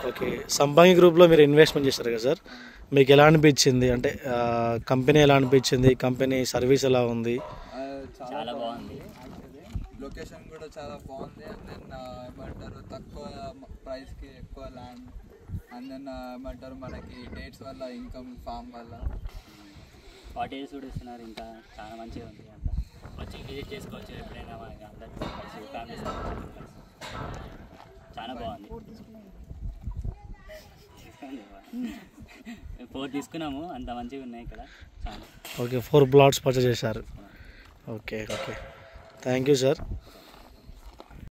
Okay, సంపంగి గ్రూప్లో మీరు ఇన్వెస్ట్మెంట్ చేశారు కదా సార్, మీకు ఎలా అనిపించింది? అంటే కంపెనీ ఎలా అనిపించింది, కంపెనీ సర్వీస్ ఎలా ఉంది? చాలా బాగుంది, లొకేషన్ కూడా చాలా బాగుంది. అండ్ దెన్ ఏమంటారు తక్కువ ప్రైస్కి ఎక్కువ ల్యాండ్. అండ్ దెన్ ఏమంటారు మనకి డేట్స్ వల్ల ఇన్కమ్ ఫామ్ వల్ల కాటేజ్ కూడా ఇస్తున్నారు. ఇంకా చాలా మంచిగా ఉంది, అంతా వచ్చి విజిట్ చేసుకోవచ్చు ఎప్పుడైనా. మనకి అందరూ కలిసి ఫ్యామిలీస్ చాలా బాగుంది. 4 తీసుకున్నాము, అంత మంచిగా ఉన్నాయి ఇక్కడ చాలా. ఓకే, 4 ప్లాట్స్ పర్చేజ్ చేశారు. Okay okay, thank you sir.